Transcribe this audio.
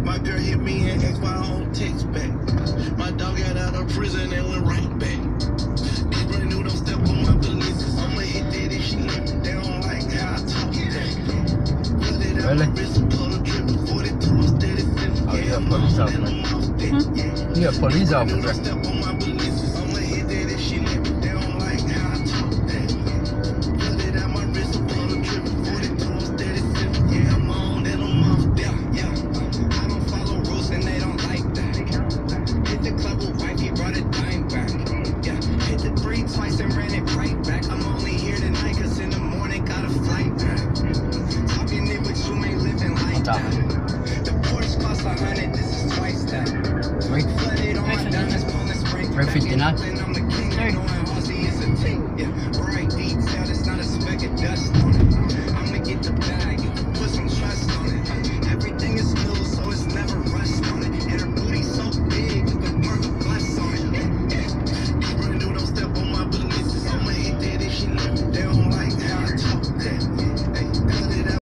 My girl hit me and asked why I don't text back. My dog got out of prison and went right back. These brand new don't step on my business. I'ma hit that if she let me down like how I talk that. Really? Oh, you're a police officer. You're a police officer. $3.59.